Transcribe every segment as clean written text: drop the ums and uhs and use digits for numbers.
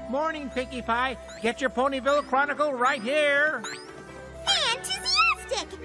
Morning, Pinkie Pie. Get your Ponyville Chronicle right here. Enthusiastic!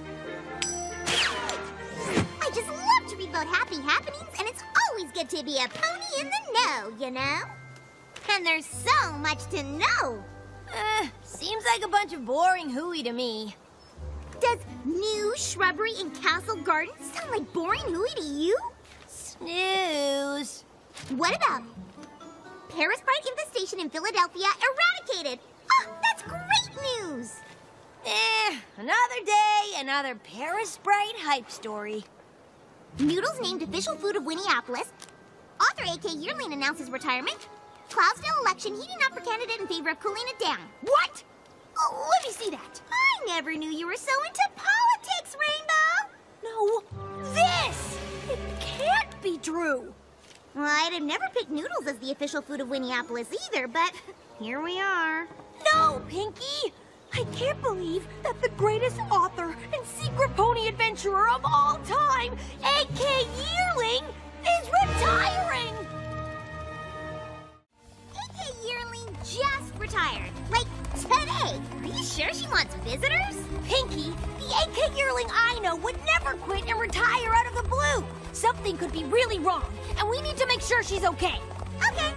I just love to read about happy happenings, and it's always good to be a pony in the know, you know? And there's so much to know. Seems like a bunch of boring hooey to me. Does new shrubbery in Castle Garden sound like boring hooey to you? Snooze. What about Parasite infestation in Philadelphia eradicated? Oh, that's great news! Another day, another Parasprite hype story. Noodles named official food of Winneapolis. Author A.K. Yearling announces retirement. Cloudsville election heating up for candidate in favor of cooling it down. What? Oh, let me see that. I never knew you were so into politics, Rainbow! No, this! It can't be true. Well, I'd have never picked noodles as the official food of Winneapolis either, but here we are. No, Pinkie! I can't believe that the greatest author and secret pony adventurer of all time, A.K. Yearling, is retiring! A.K. Yearling just retired. Like, today. Are you sure she wants visitors? Pinkie, the A.K. Yearling I know would never quit and retire out of the blue. Something could be really wrong, and we need to make sure she's okay. Okay.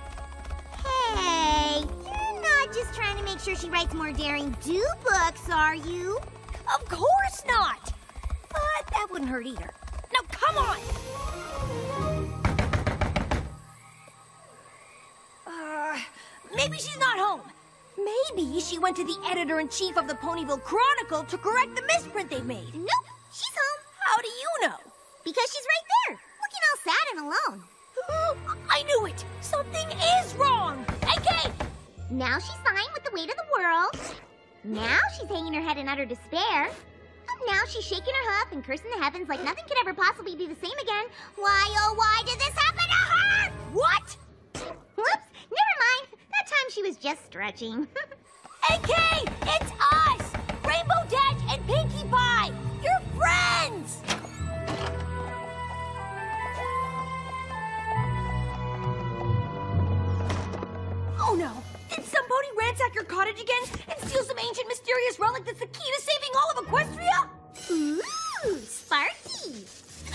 Hey, you're not just trying to make sure she writes more Daring Do books, are you? Of course not. But that wouldn't hurt either. Now, come on! Maybe she's not home. Maybe she went to the editor-in-chief of the Ponyville Chronicle to correct the misprint they made. Nope, she's home. How do you know? Because she's right there, looking all sad and alone. I knew it! Something is wrong! AK! Now she's fine with the weight of the world. Now she's hanging her head in utter despair. And now she's shaking her hoof and cursing the heavens like nothing could ever possibly be the same again. Why, oh, why did this happen to her? What? Whoops, never mind. That time she was just stretching. AK! It's us! Rainbow Dash and Pinkie Pie! You're friends! Oh no! Did somebody ransack your cottage again and steal some ancient mysterious relic that's the key to saving all of Equestria? Ooh, Sparky!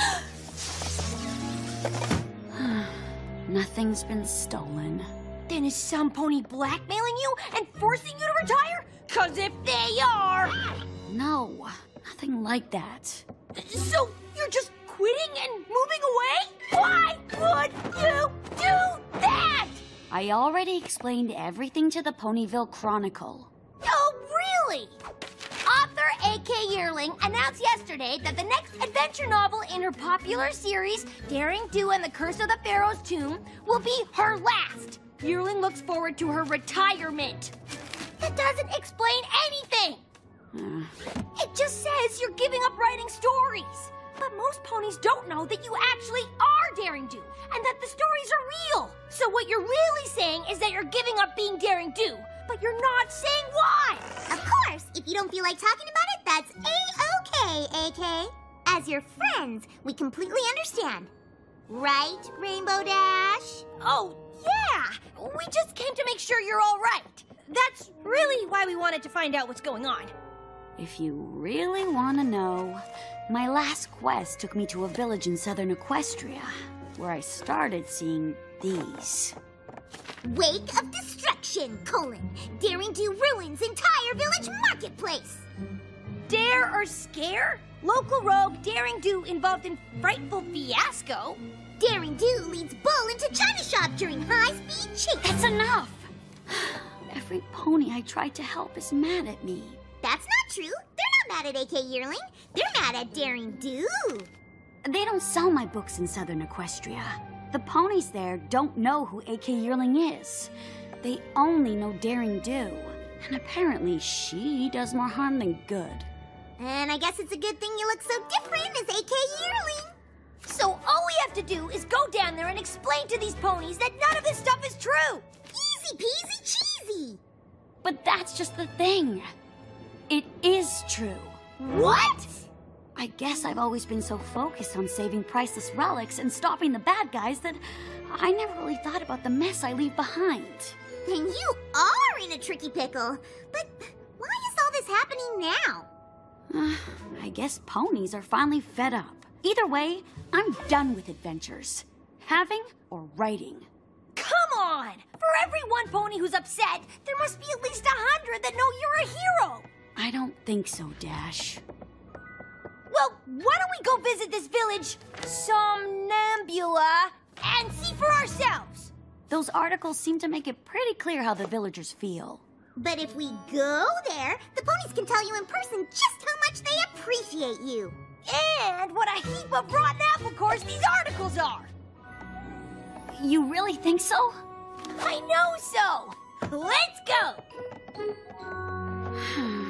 Nothing's been stolen. Then is some pony blackmailing you and forcing you to retire? 'Cause if they are... No, nothing like that. So you're just quitting and moving away? Why would you do that? I already explained everything to the Ponyville Chronicle. Oh, really? Author A.K. Yearling announced yesterday that the next adventure novel in her popular series, Daring Do and the Curse of the Pharaoh's Tomb, will be her last. Yearling looks forward to her retirement. That doesn't explain anything. It just says you're giving up writing stories. But most ponies don't know that you actually are Daring Do, and that the stories are real. So what you're really saying is that you're giving up being Daring Do, but you're not saying why. Of course, if you don't feel like talking about it, that's A-okay, A.K. As your friends, we completely understand. Right, Rainbow Dash? Oh, yeah. We just came to make sure you're all right. That's really why we wanted to find out what's going on. If you really want to know, my last quest took me to a village in southern Equestria, where I started seeing these. Wake of Destruction, : Daring Do ruins entire village marketplace. Dare or scare? Local rogue Daring Do involved in frightful fiasco. Daring Do leads Bull into China shop during high-speed chase. That's enough! Every pony I tried to help is mad at me. That's not true. They're not mad at A.K. Yearling. They're mad at Daring Do. They don't sell my books in southern Equestria. The ponies there don't know who A.K. Yearling is. They only know Daring Do. And apparently she does more harm than good. And I guess it's a good thing you look so different as A.K. Yearling. So all we have to do is go down there and explain to these ponies that none of this stuff is true. Easy peasy cheesy. But that's just the thing. It is true. What? I guess I've always been so focused on saving priceless relics and stopping the bad guys that I never really thought about the mess I leave behind. Then you are in a tricky pickle. But why is all this happening now? I guess ponies are finally fed up. Either way, I'm done with adventures. Having or writing. Come on! For every one pony who's upset, there must be at least 100 that know you're a hero! I don't think so, Dash. Well, why don't we go visit this village, Somnambula, and see for ourselves? Those articles seem to make it pretty clear how the villagers feel. But if we go there, the ponies can tell you in person just how much they appreciate you. And what a heap of rotten apple cores these articles are! You really think so? I know so! Let's go!